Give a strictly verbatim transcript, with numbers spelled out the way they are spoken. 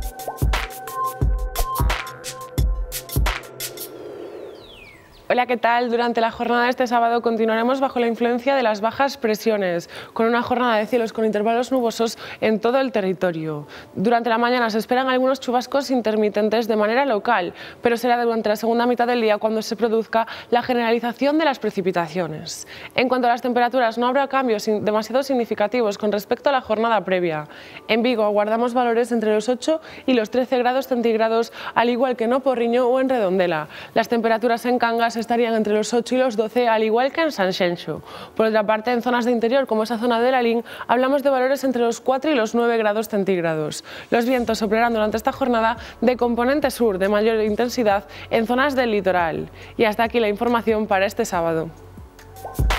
Hola, ¿qué tal? Durante la jornada de este sábado continuaremos bajo la influencia de las bajas presiones, con una jornada de cielos con intervalos nubosos en todo el territorio. Durante la mañana se esperan algunos chubascos intermitentes de manera local, pero será durante la segunda mitad del día cuando se produzca la generalización de las precipitaciones. En cuanto a las temperaturas, no habrá cambios demasiado significativos con respecto a la jornada previa. En Vigo aguardamos valores entre los ocho y los trece grados centígrados, al igual que en O Porriño o en Redondela. Las temperaturas en Cangas estarían entre los ocho y los doce, al igual que en Sanxenxo. Por otra parte, en zonas de interior, como esa zona de Lalín, hablamos de valores entre los cuatro y los nueve grados centígrados. Los vientos soplarán durante esta jornada de componente sur, de mayor intensidad en zonas del litoral. Y hasta aquí la información para este sábado.